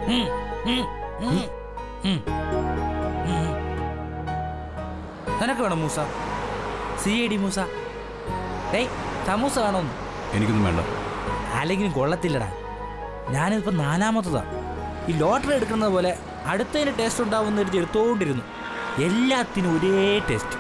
നിനക്ക് വേണം മൂസ? CID മൂസ? ഡേയ് സമൂസ വേണോന്ന്? എനിക്കൊന്നും വേണ്ട. അല്ലെങ്കിലും കൊള്ളത്തില്ലടാ. ഞാനിതിപ്പോ 4ാമത്തതാ. ഈ ലോട്ടറി എടുക്കുന്നത് പോലെ അടുത്തതിന് ടേസ്റ്റ് ഉണ്ടാവുന്ന ഒരു എടുത്തോണ്ടിരുന്നു. എല്ലാത്തിനും ഒരേ ടേസ്റ്റ്.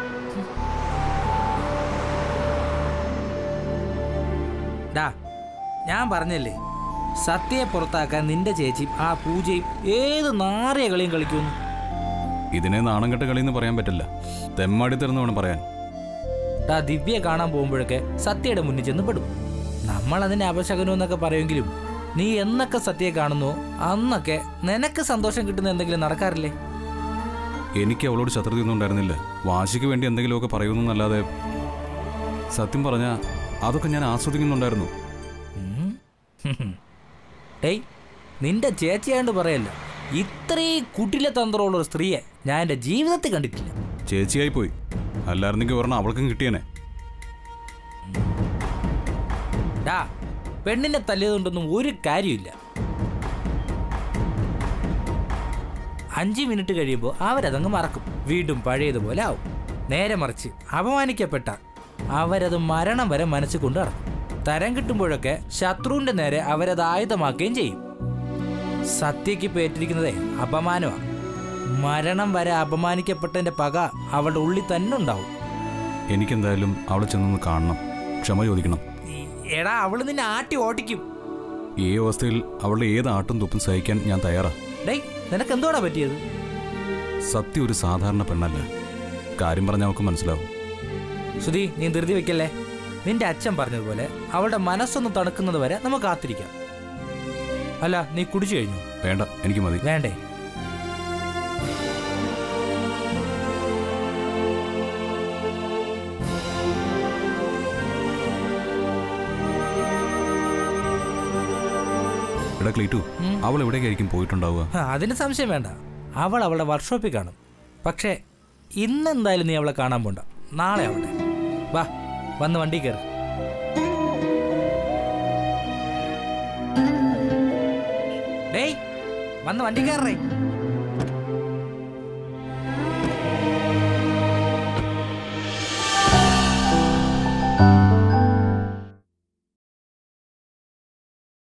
ഡാ ഞാൻ പറഞ്ഞല്ലേ, സത്യയെ പുറത്താക്കാൻ നിന്റെ ചേച്ചിയും ആ പൂജയും ഏത് നാറിയ കളിയും കളിക്കുന്നു. ഇതിനെ നാണം കെട്ട കളിയെന്ന് പറയാൻ പറ്റില്ല, തെമ്മാടി തരുന്ന വേണം പറയാൻ. ഡാ ദിവ്യയെ കാണാൻ പോകുമ്പോഴൊക്കെ സത്യയുടെ മുന്നിൽ ചെന്ന് പെടും. നമ്മളതിനെ അപശകനം എന്നൊക്കെ പറയുമെങ്കിലും നീ എന്നൊക്കെ സത്യയെ കാണുന്നു അന്നൊക്കെ നിനക്ക് സന്തോഷം കിട്ടുന്ന എന്തെങ്കിലും നടക്കാറില്ലേ? എനിക്ക് അവളോട് ശത്രുതയൊന്നും ഉണ്ടായിരുന്നില്ല. വാശിക്ക് വേണ്ടി എന്തെങ്കിലുമൊക്കെ പറയുന്നല്ലാതെ സത്യം പറഞ്ഞാൽ അതൊക്കെ ഞാൻ ആസ്വദിക്കുന്നുണ്ടായിരുന്നു. ഡേയ് നിന്റെ ചേച്ചിയാണ്ട് പറയല്ല, ഇത്രയും കുട്ടിലെ തന്ത്രമുള്ള ഒരു സ്ത്രീയെ ഞാൻ എൻ്റെ ജീവിതത്തിൽ കണ്ടിട്ടില്ല. ചേച്ചിയായി പോയി, അല്ലായിരുന്നെങ്കിൽ ഒരെണ്ണം അവൾക്കും കിട്ടിയേനെ. ഡാ പെണ്ണിനെ തല്ലിയതുകൊണ്ടൊന്നും ഒരു കാര്യമില്ല. 5 മിനിറ്റ് കഴിയുമ്പോൾ അവരതങ്ങ് മറക്കും, വീണ്ടും പഴയതുപോലെ ആവും. നേരെ മറിച്ച് അപമാനിക്കപ്പെട്ട അവരത് മരണം വരെ മനസ്സിൽ കൊണ്ട് നടക്കും. തരം കിട്ടുമ്പോഴൊക്കെ ശത്രുവിന്റെ നേരെ അവരത് ആയുധമാക്കുകയും ചെയ്യും. സത്യയ്ക്ക് പേറ്റിരിക്കുന്നതേ അപമാനമാണ്. മരണം വരെ അപമാനിക്കപ്പെട്ടതിന്റെ പക അവളുടെ ഉള്ളിൽ തന്നെ ഉണ്ടാവും. എനിക്കെന്തായാലും അവളെ ചെന്നൊന്ന് കാണണം, ക്ഷമ ചോദിക്കണം. എടാ അവള് നിന്നെ ആട്ടി ഓട്ടിക്കും. ഈ അവസ്ഥയിൽ അവളുടെ ഏത് ആട്ടും തുപ്പും സഹിക്കാൻ ഞാൻ തയ്യാറാ. ഡേയ് നിനക്ക് എന്തോടാ പറ്റിയത്? സത്യം ഒരു സാധാരണ പെണ്ണല്ല, കാര്യം പറഞ്ഞാൽ അവൾക്ക് മനസ്സിലാവും. സുധി നീ ധൃതി വെക്കല്ലേ. നിന്റെ അച്ഛൻ പറഞ്ഞതുപോലെ അവളുടെ മനസ്സൊന്ന് തണുക്കുന്നത് വരെ നമുക്ക് കാത്തിരിക്കാം. അല്ല നീ കുടിച്ചു കഴിഞ്ഞു? വേണ്ട, എനിക്ക് മതി. വേണ്ടേ? എടാ ക്ലീറ്റു, അവൾ എവിടേക്കായിരിക്കും പോയിട്ടുണ്ടാവുക? അതിന് സംശയം വേണ്ട, അവൾ അവളുടെ വർക്ക്ഷോപ്പിൽ കാണും. പക്ഷേ ഇന്നെന്തായാലും നീ അവളെ കാണാൻ പോണ്ട, നാളെ ആവട്ടെ. വാ വന്ന് വണ്ടി കയറി. ഡേയ് വന്ന് വണ്ടി കയറേ.